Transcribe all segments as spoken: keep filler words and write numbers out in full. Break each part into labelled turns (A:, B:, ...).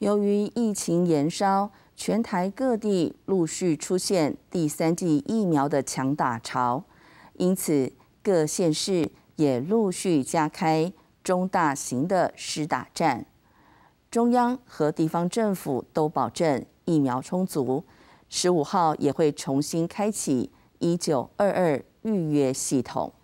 A: 由于疫情延烧，全台各地陆续出现第三剂疫苗的强打潮，因此各县市也陆续加开中大型的施打站。中央和地方政府都保证疫苗充足，十五号也会重新开启一九二二预约系统。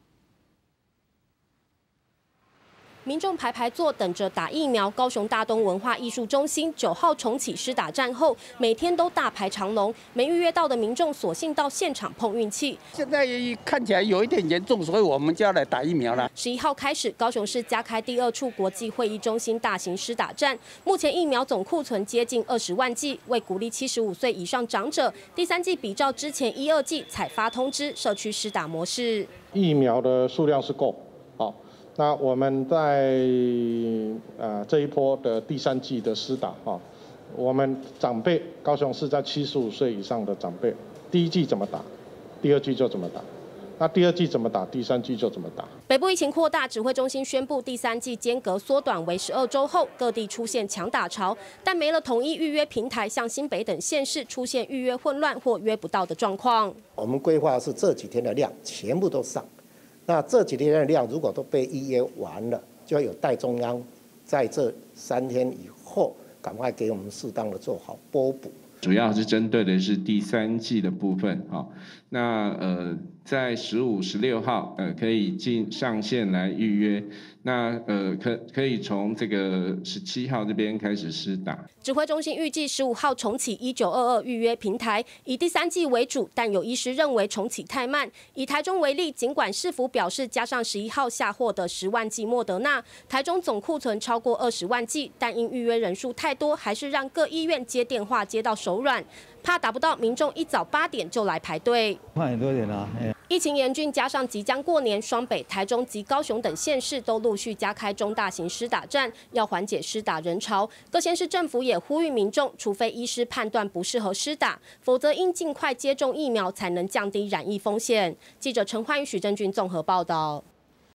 B: 民众排排坐，等着打疫苗。高雄大东文化艺术中心九号重启施打站后，每天都大排长龙，没预约到的民众索性到现场碰运气。
C: 现在看起来有一点严重，所以我们就要来打疫苗了。
B: 十一号开始，高雄市加开第二处国际会议中心大型施打站，目前疫苗总库存接近二十万剂，为鼓励七十五岁以上长者，第三剂比照之前一二剂采发通知社区施打模式。
D: 疫苗的数量是够，好。 那我们在呃这一波的第三季的施打哈，我们长辈高雄市在七十五岁以上的长辈，第一季怎么打，第二季就怎么打，那第二季怎么打，第三季就怎么打。
B: 北部疫情扩大，指挥中心宣布第三季间隔缩短为十二周后，各地出现强打潮，但没了统一预约平台，像新北等县市出现预约混乱或约不到的状况。
E: 我们规划是这几天的量全部都上。 那这几天的量如果都被预约完了，就要有待中央在这三天以后赶快给我们适当的做好拨补。
F: 主要是针对的是第三季的部分，哈，那呃在十五、十六号呃可以进上线来预约，那呃可可以从这个十七号这边开始施打。
B: 指挥中心预计十五号重启一九二二预约平台，以第三季为主，但有医师认为重启太慢。以台中为例，尽管市府表示加上十一号下货的十万剂莫德纳，台中总库存超过二十万剂，但因预约人数太多，还是让各医院接电话接到手软，怕打不到，民众一早八点就来排队。
G: 快很多点啦。
B: 疫情严峻，加上即将过年，双北、台中及高雄等县市都陆续加开中大型施打站，要缓解施打人潮。各县市政府也呼吁民众，除非医师判断不适合施打，否则应尽快接种疫苗，才能降低染疫风险。记者陈焕宇、许正俊综合报道。